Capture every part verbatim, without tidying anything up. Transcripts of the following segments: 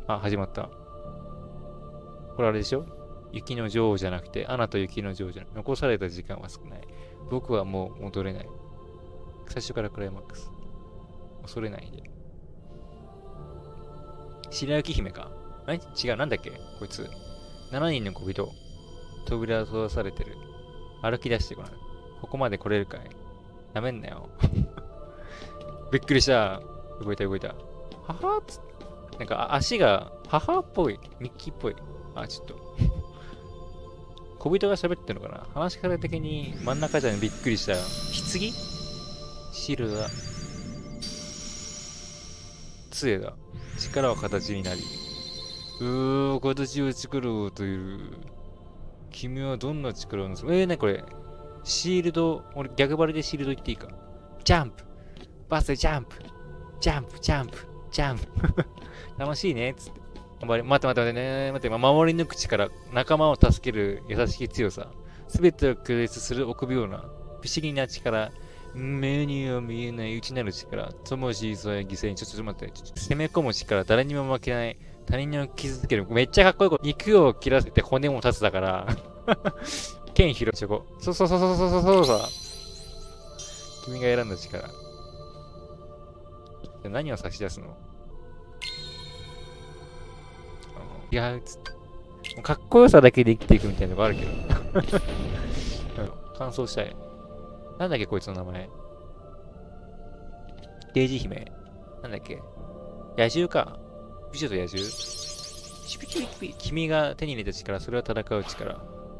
あ、始まった。これあれでしょ？雪の女王じゃなくて、アナと雪の女王じゃなくて、残された時間は少ない。僕はもう戻れない。最初からクライマックス。恐れないで。白雪姫か？え違う、なんだっけこいつ。しちにんの小人。扉を閉ざされてる。歩き出してごらん。ここまで来れるかい？なめんなよ。びっくりした。動いた動いた。ははっつって。なんか足が、母っぽい。ミッキーっぽい。あ、ちょっと。小人が喋ってるのかな？話し方的に真ん中じゃん。びっくりした。棺？シールドだ。杖だ。力は形になり。うー、形を作ろうという。君はどんな力を盗む？えー、なにこれ。シールド、俺逆張りでシールド言っていいか？ジャンプバスでジャンプジャンプジャンプジャンプ楽しいねっつって。待って待って待ってね待って、守り抜く力、仲間を助ける優しい強さ、すべてを拒絶する臆病な不思議な力、目には見えない内なる力、魂さえ犠牲に、ちょっと待って、ちょっと攻め込む力、誰にも負けない、他人を傷つける、めっちゃかっこいいこと、肉を切らせて骨も立つだから、剣広いチョコ。そうそうそうそうそうそうそう。君が選んだ力。何を差し出すの？違うっつって。かっこよさだけで生きていくみたいなのがあるけど。乾燥したい。なんだっけこいつの名前。デイジー姫。なんだっけ野獣か。美女と野獣。ピピピピピ。君が手に入れた力、それは戦う力。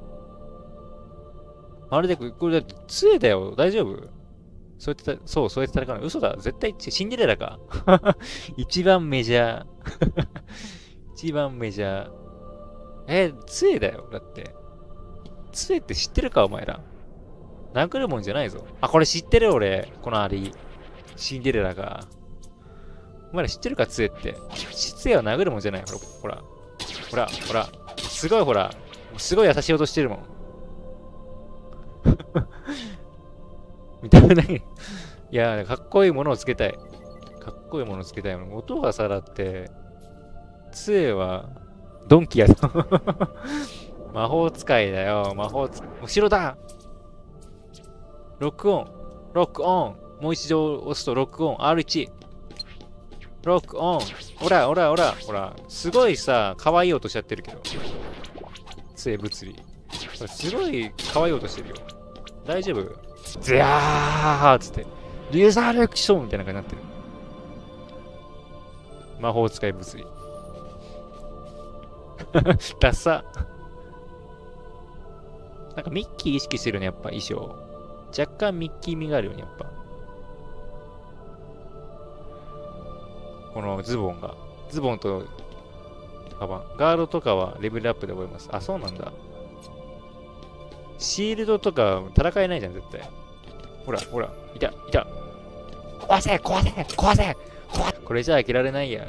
あれで、これだって杖だよ。大丈夫？そうやって、そう、そうやって戦うの。嘘だ。絶対、シンデレラか。一番メジャー。一番メジャー。え、杖だよ。だって。杖って知ってるかお前ら。殴るもんじゃないぞ。あ、これ知ってる俺。このアリ。シンデレラが。お前ら知ってるか杖って。杖は殴るもんじゃない。ほら。ほら。ほら。ほら。すごいほら。すごい優しい音してるもん。見た目だけ。いや、かっこいいものをつけたい。かっこいいものをつけたい。音がさ、だって、杖は、ドンキやぞ。魔法使いだよ。魔法使い。後ろだ！ロックオン。ロックオン。もう一度押すとロックオン。アールワン。ロックオン。ほら、ほら、ほら、ほら。すごいさ、可愛い音しちゃってるけど。杖物理。すごい可愛い音してるよ。大丈夫？ズヤーつって。リザレクションみたいな感じになってる。魔法使い物理。ダッサ。なんかミッキー意識してるね、やっぱ衣装。若干ミッキー味があるよね、やっぱ。このズボンが。ズボンとカバン。ガードとかはレベルアップで覚えます。あ、そうなんだ。シールドとか戦えないじゃん、絶対。ほら、ほら、いた、いた。壊せ壊せ壊せ壊せこれじゃ開けられないや。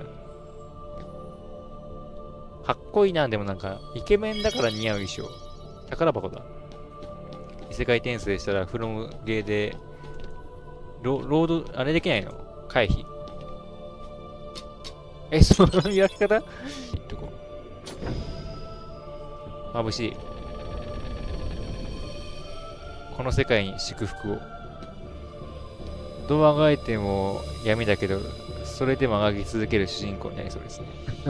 かっこいいな、でもなんか、イケメンだから似合う衣装。宝箱だ。異世界転生したら、フロムゲーで、ロロード、あれできないの？回避。え、そのやり方？どこ？眩しい。この世界に祝福を。ドアがいても闇だけど、それでもあがき続ける主人公になりそうですね。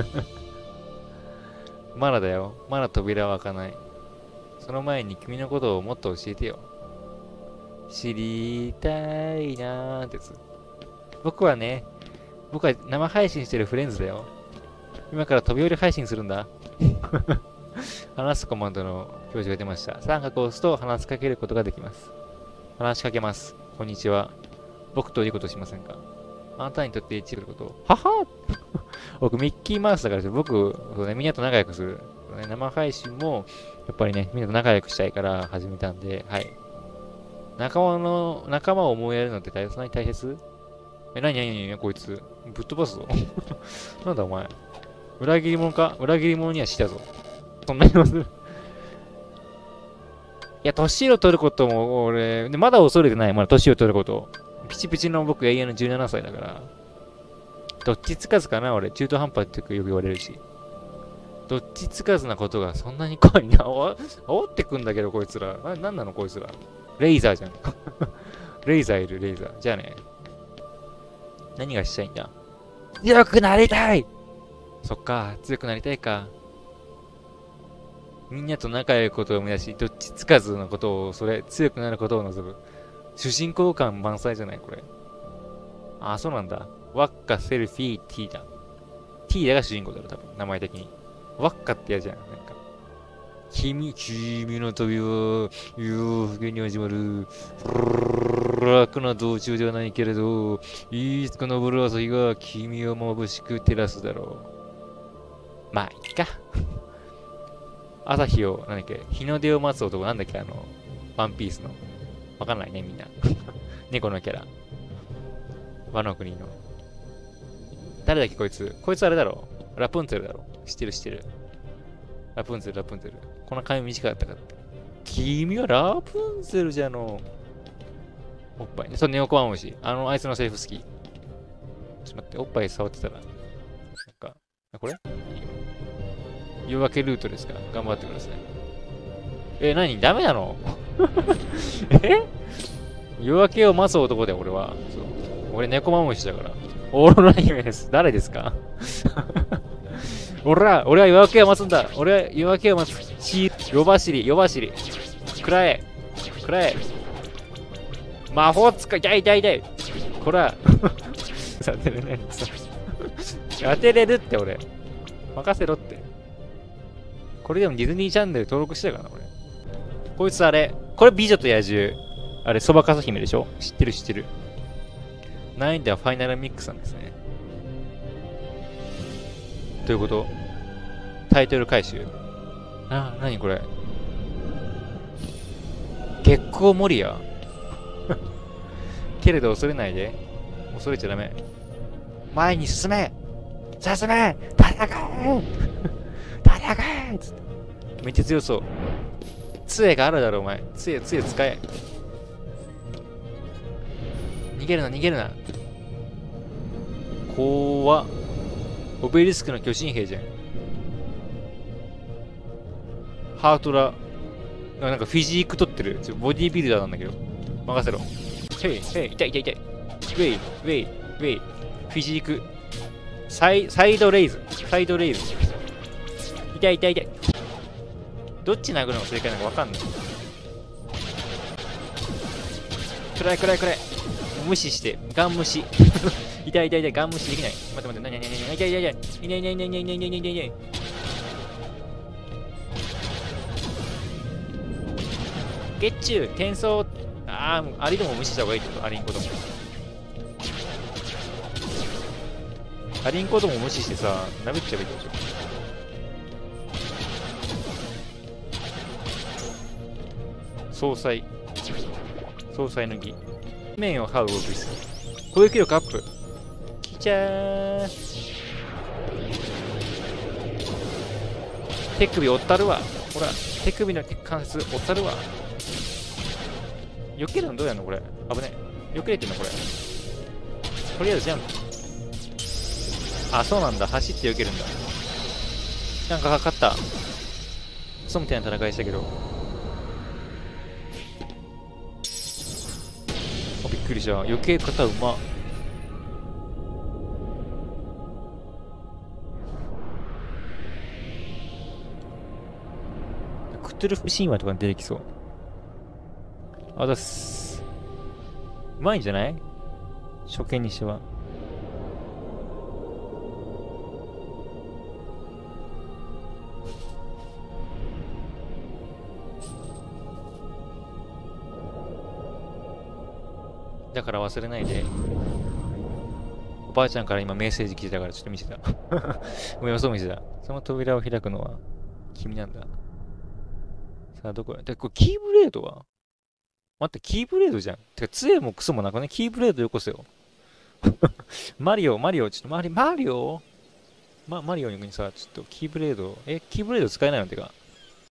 まだだよ。まだ扉は開かない。その前に君のことをもっと教えてよ。知りたいなーってやつ。僕はね、僕は生配信してるフレンズだよ。今から飛び降り配信するんだ。話すコマンドの表示が出ました。三角を押すと話しかけることができます。話しかけます。こんにちは。僕といいことしませんか？あなたにとって一部のことを。はは僕、ミッキーマウスだからですよ。僕、ね、みんなと仲良くする。ね、生配信も、やっぱりね、みんなと仲良くしたいから始めたんで、はい。仲間の、仲間を思いやるのって大切？何大切？え、なになになにこいつ。ぶっ飛ばすぞ。なんだお前。裏切り者か？裏切り者には死だぞ。そんなにする。いや、年を取ることも、俺、まだ恐れてない。まだ年を取ること。ピチピチの僕、永遠のじゅうななさいだから。 どっちつかずかな俺。中途半端ってよく言われるし。どっちつかずなことがそんなに怖いな。あ煽ってくんだけど、こいつら。な、なんなのこいつら。レイザーじゃん。レイザーいる、レイザー。じゃあね。何がしたいんだ？強くなりたい！そっか、強くなりたいか。みんなと仲良いことを生み出し、どっちつかずのことを、それ、強くなることを望む。主人公感満載じゃないこれ。あ、そうなんだ。ワッカ、セルフィー、ティーダ。ティーダが主人公だろ、多分。名前的に。ワッカってやじゃん。なんか。君、君の旅は、洋服に始まる。楽な道中ではないけれど、いつか昇る朝日が君を眩しく照らすだろう。まあ、いっか。朝日を、なんだっけ、日の出を待つ男、なんだっけ、あの、ワンピースの。わかんないね、みんな。猫のキャラ。和の国の。誰だっけ、こいつ。こいつあれだろ。ラプンツェルだろ。知ってる、知ってる。ラプンツェル、ラプンツェル。この髪短かったかって。君はラプンツェルじゃの。おっぱいね。そう、ネオコマムシ。あの、あいつのセリフ好き。ちょっと待って、おっぱい触ってたら。なんか、あ、これ夜明けルートですか？頑張ってください。え、なにダメなの？え夜明けを待つ男で俺は。そう。俺猫マムシだから。オーロラ姫です。誰ですか？俺は、俺は夜明けを待つんだ。俺は夜明けを待つ。シー、夜走り、夜走り。くらえ。くらえ。魔法使い、痛い痛い痛い。こら。当てれないんです当てれるって俺。任せろって。これでもディズニーチャンネル登録したかな俺。こいつあれ。これ美女と野獣。あれ、そばかす姫でしょ？知ってる知ってる。ナインではファイナルミックスなんですね。どういうこと？タイトル回収。あ、なにこれ。月光モリアけれど恐れないで。恐れちゃダメ。前に進め進め戦え戦えつって。めっちゃ強そう。杖があるだろお前。杖、杖使え。逃げるな逃げるな。怖っ。オベリスクの巨神兵じゃん。ハートラ。なんかフィジーク取ってる。ちょボディービルダーなんだけど。任せろ。へい、へい、痛い痛い痛い。ウェイ、ウェイ、ウェイ。フィジーク。サイ、サイドレイズ。サイドレイズ。痛い痛い痛い。どっち殴るのが正解なのかわかんない。暗い暗い暗い。無視して。ガン無視。痛い痛い痛い。ガン無視できない。待って待って。なになになになに。痛い痛い痛い。痛い痛い痛い痛い痛い痛い痛い痛い痛い。ゲッチュー転送。ああ、アリども無視した方がいいってこと。アリンコども。アリンコども無視してさ、殴っちゃえばいいってことでしょ。総裁。総裁の儀。面を這う動きです。攻撃力アップ。きちゃー。手首折ったるわ。ほら、手首の関数折ったるわ。避けるのどうやんのこれ。危ねえ。避けれてんのこれ。とりあえずジャンプ。あ、そうなんだ。走って避けるんだ。なんかかかった。クソみたいな戦いしたけど。あ、びっくりした。余計方うま。クトゥルフ神話とかに出てきそう。あざっす。うまいんじゃない？初見にしては。だから忘れないで。おばあちゃんから今メッセージ来てたからちょっと見せた。ごめん、予想見せた。その扉を開くのは君なんだ。さあ、どこや。で、これキーブレードは待って、キーブレードじゃん。てか、杖もクソもなくね。キーブレードよこせよ。マリオ、マリオ、ちょっとマリ、マリオま、マリオにさ、ちょっとキーブレード、え、キーブレード使えないのてか。